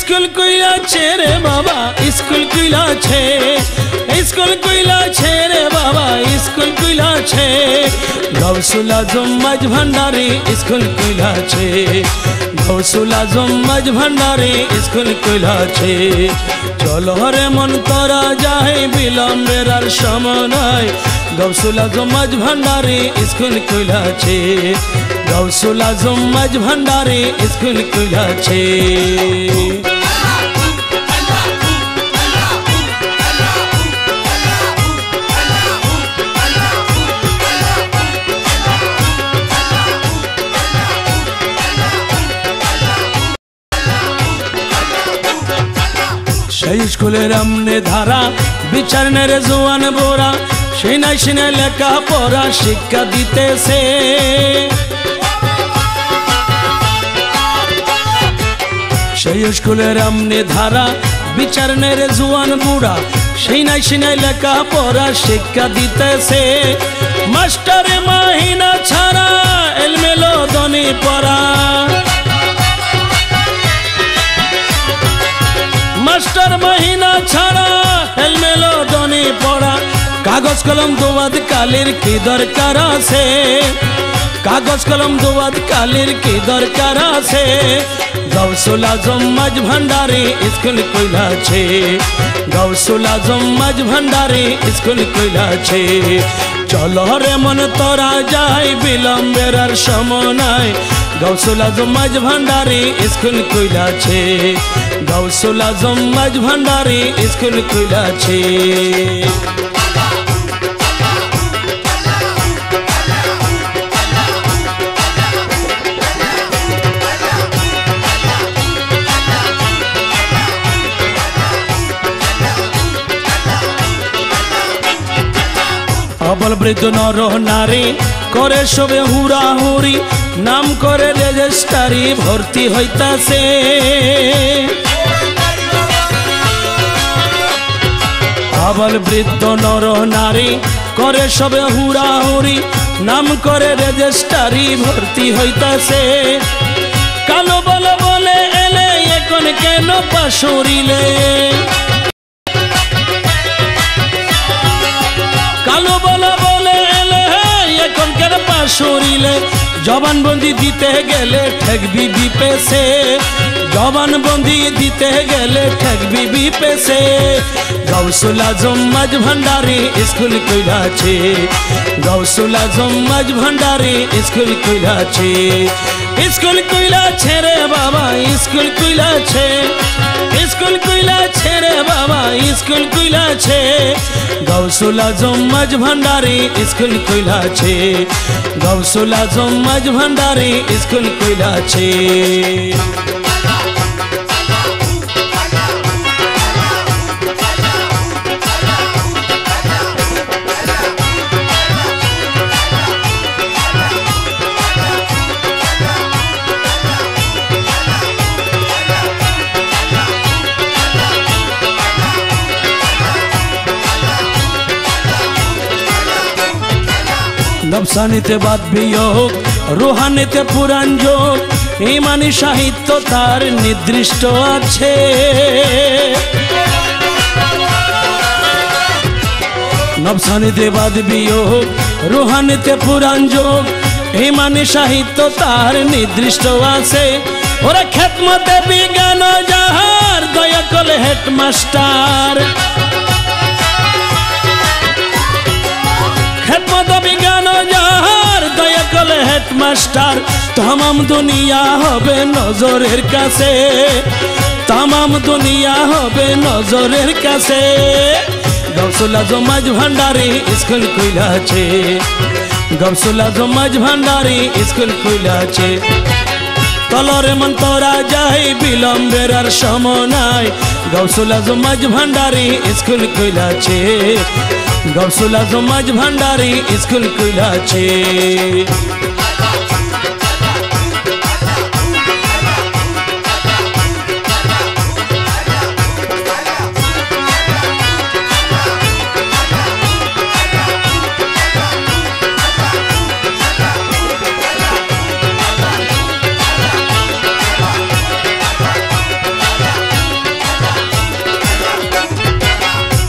School कइला छे रे बाबा स्कूल कइला छे स्कूल कइला छे रे बाबा स्कूल कइला छे गौसुल आजम मज भंडारी स्कूल कइला छे गौसुल आजम मज भंडारी स्कूल कइला छे चलो रे मन तोरा जाए बिलम्बेर आर समय नाई गौसुल आजम मज भंडारी स्कूल कइला छे गौसुल आजम मज भंडारी स्कूल कइला छे स्कूलेर आमने धारा विचारने रे जुआन बोरा सेनाय सेनाय लेखा पढ़ा शिक्षा दितेছে সেই স্কুলের আমনে ধারা বিচারনে রে জুয়ান বুড়া সেনাই সেনাই লেখা পড়া শিক্ষা দিতেছে মাস্টারে মাহিনা ছাড়া এলমেলো দনি পড়া मास्टर महीना छाड़ा एलमेलो दनी पड़ा कागज कलम दोबाद कालिर की दरकार आछे कागज कलम दोबाद कालिर की दरकार आछे गौसुल आजम मज भंडारी स्कूल कइला छे गौसुल आजम मज भंडारी स्कूल कइला छे चलो रे मन तोरा जाए बिलम्बेर आर समय नाई गौसुल आजम मज भंडारी स्कूल कइला छे गौसुल आजम मज भंडारी स्कूल कइला छे अबल वृद्ध नर नारी करे सबे हुराहुरी नाम करे रेजिस्ट्रारी भर्ती हইতাছে अबल वृद्ध नर नारी करे सबे हुराहुरी नाम करे रेजिस्ट्रारी भर्ती हইতাছে कालो बल बोले एले এখন কেন পাশরিলে कालो बोला बोले एले এখন কেন পাশরিলে जबानबंदी दीते गेले ठगबी बीपे से जबानबंदी दीते गेले ठगबी बीपे से गौसुल आजम मज भंडारी स्कूल कइला छे गौसुल आजम मज भंडारी स्कूल कइला छे स्कूल कइला छे रे बाबा स्कूल कइला छे स्कूल कइला छे रे बाबा स्कूल कइला छे गौसुल आजम मज भंडारी स्कूल कइला छे गौसुल आजम मज भंडारी स्कूल कइला छे नफसानीते बात वियोग रूहानीते पुराण जोग ईमानी साहित्य तार निर्दिष्ट आछे नफसानीते बात वियोग रूहानीते पुराण जोग ईमानी साहित्य तार निर्दिष्ट आछे ओरा खेतमते विज्ञान जाहार दया करे हेडमास्टार खेतमत विज्ञान जाहार दया करे हेडमास्टार तमाम दुनिया होबे नजरेर काछे तमाम दुनिया होबे नजरेर काछे गौसुल आजम मज भंडारी स्कूल कइला छे गौसुल आजम मज भंडारी स्कूल कइला छे तलरे मन तोरा जाए बिलम्बेर आर समय नाई गौसुल आजम मज भंडारी स्कूल कइला छे गौसुल आजम मज भंडारी स्कूल कइला छे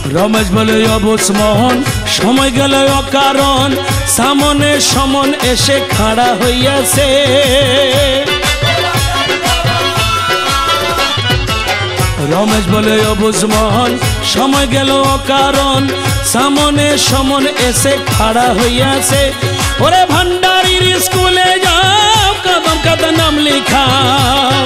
রমেশ বলে অবুঝ মোহন সময় গেল অকারণ সামনে সমন এসে খাড়া হইয়াছে রমেশ বলে অবুঝ মোহন সময় গেল অকারণ সামনে সমন এসে খাড়া হইয়াছে ওরে ভান্ডারির স্কুলে যাও কদম কাদা নাম লিখাও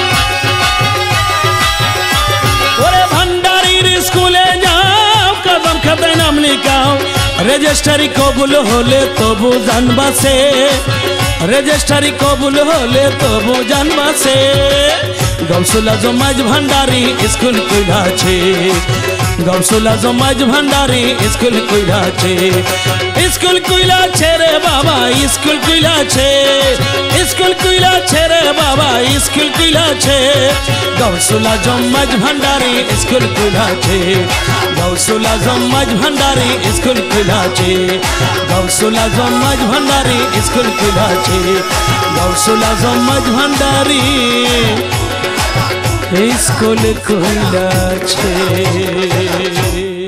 ওরে ভান্ডারির স্কুলে যাও কদম খাতায় নাম লিখাও রেজিস্ট্রারি কবুল হলে তবু জানবাসে রেজিস্ট্রারি কবুল হলে তবু জানবাসে গৌসুল আজম মাঝ ভান্ডারি স্কুল কইলাছে গৌসুল আজম মাঝ ভান্ডারি স্কুল কইলাছে স্কুল কইলাছে রে বাবা স্কুল কইলাছে স্কুল কইলাছে রে বাবা স্কুল কইলাছে গৌসুল আজম মাঝ ভান্ডারি স্কুল কইলাছে গৌসুল আজম মাঝ ভান্ডারি স্কুল কইলাছে গৌসুল আজম মাঝ ভান্ডারি স্কুল কইলাছে গৌসুল আজম মাঝ ভান্ডারি স্কুল কইলাছে।